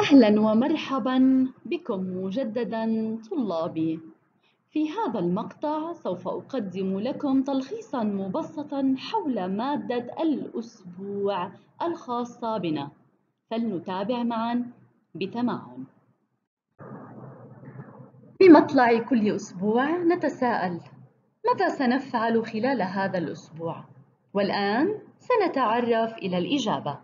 أهلا ومرحبا بكم مجددا طلابي. في هذا المقطع سوف أقدم لكم تلخيصا مبسطا حول مادة الأسبوع الخاصة بنا، فلنتابع معا بتمعن. في مطلع كل أسبوع نتساءل: ماذا سنفعل خلال هذا الأسبوع؟ والآن سنتعرف إلى الإجابة.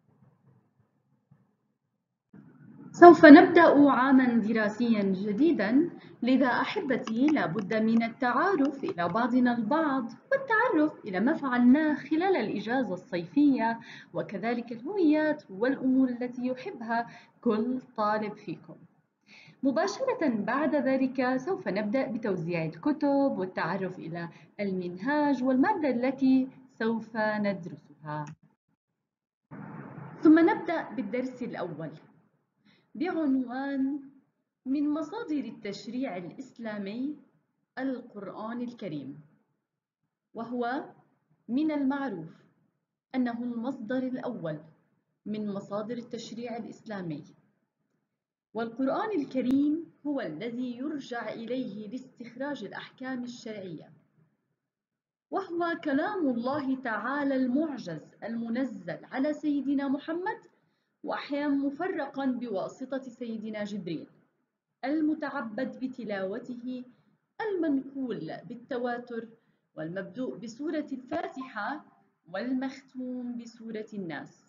سوف نبدأ عاماً دراسياً جديداً، لذا أحبتي لابد من التعارف إلى بعضنا البعض والتعرف إلى ما فعلناه خلال الإجازة الصيفية، وكذلك الهوايات والأمور التي يحبها كل طالب فيكم. مباشرة بعد ذلك سوف نبدأ بتوزيع الكتب والتعرف إلى المنهاج والمادة التي سوف ندرسها. ثم نبدأ بالدرس الأول بعنوان: من مصادر التشريع الإسلامي القرآن الكريم. وهو من المعروف أنه المصدر الأول من مصادر التشريع الإسلامي، والقرآن الكريم هو الذي يرجع إليه لاستخراج الأحكام الشرعية، وهو كلام الله تعالى المعجز المنزل على سيدنا محمد، وأحيانا مفرقا بواسطة سيدنا جبريل، المتعبد بتلاوته، المنقول بالتواتر، والمبدوء بسورة الفاتحة والمختوم بسورة الناس.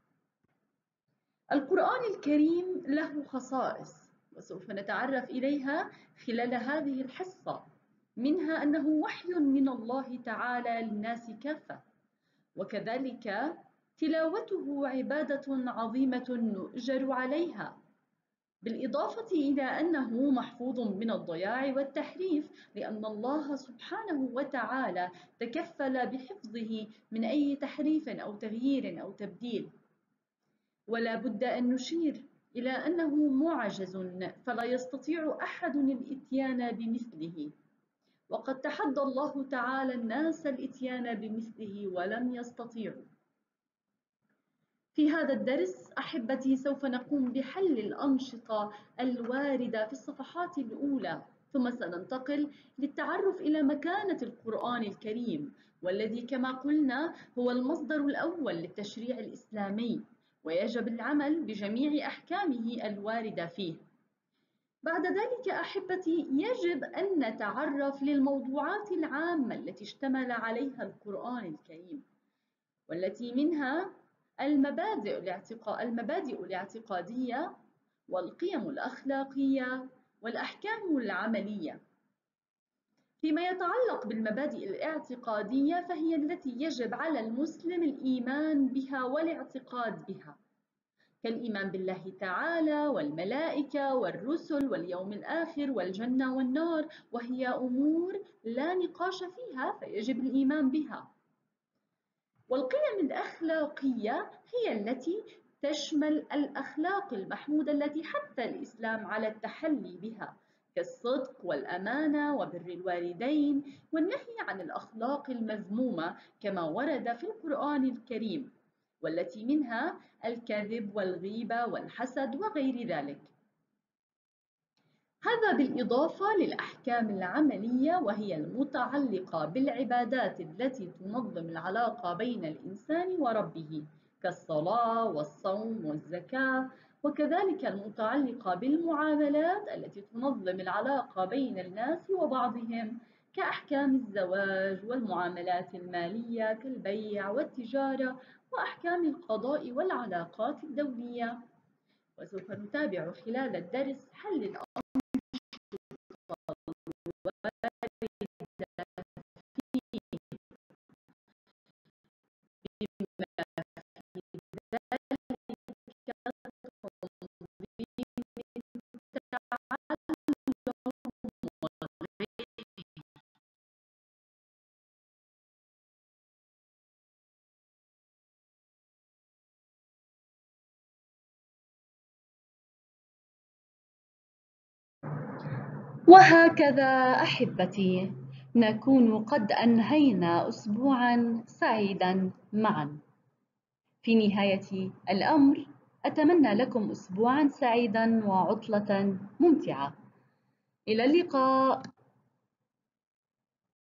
القرآن الكريم له خصائص وسوف نتعرف إليها خلال هذه الحصة، منها أنه وحي من الله تعالى للناس كافة، وكذلك تلاوته عبادة عظيمة نؤجر عليها، بالإضافة إلى أنه محفوظ من الضياع والتحريف، لأن الله سبحانه وتعالى تكفل بحفظه من أي تحريف أو تغيير أو تبديل. ولا بد أن نشير إلى أنه معجز، فلا يستطيع أحد الإتيان بمثله، وقد تحدى الله تعالى الناس الإتيان بمثله ولم يستطيعوا. في هذا الدرس أحبتي سوف نقوم بحل الأنشطة الواردة في الصفحات الأولى، ثم سننتقل للتعرف إلى مكانة القرآن الكريم، والذي كما قلنا هو المصدر الأول للتشريع الإسلامي، ويجب العمل بجميع أحكامه الواردة فيه. بعد ذلك أحبتي يجب أن نتعرف للموضوعات العامة التي اشتمل عليها القرآن الكريم، والتي منها المبادئ الاعتقادية والقيم الأخلاقية والأحكام العملية. فيما يتعلق بالمبادئ الاعتقادية فهي التي يجب على المسلم الإيمان بها والاعتقاد بها، كالإيمان بالله تعالى والملائكة والرسل واليوم الآخر والجنة والنار، وهي أمور لا نقاش فيها فيجب الإيمان بها. والقيم الأخلاقية هي التي تشمل الأخلاق المحمودة التي حث الإسلام على التحلي بها، كالصدق والأمانة وبر الوالدين، والنهي عن الأخلاق المذمومة كما ورد في القرآن الكريم، والتي منها الكذب والغيبة والحسد وغير ذلك. هذا بالإضافة للأحكام العملية، وهي المتعلقة بالعبادات التي تنظم العلاقة بين الإنسان وربه، كالصلاة والصوم والزكاة، وكذلك المتعلقة بالمعاملات التي تنظم العلاقة بين الناس وبعضهم، كأحكام الزواج والمعاملات المالية كالبيع والتجارة، وأحكام القضاء والعلاقات الدولية. وسوف نتابع خلال الدرس حل وهكذا أحبتي نكون قد أنهينا أسبوعاً سعيداً معاً. في نهاية الأمر أتمنى لكم أسبوعًا سعيدًا وعطلة ممتعة. إلى اللقاء.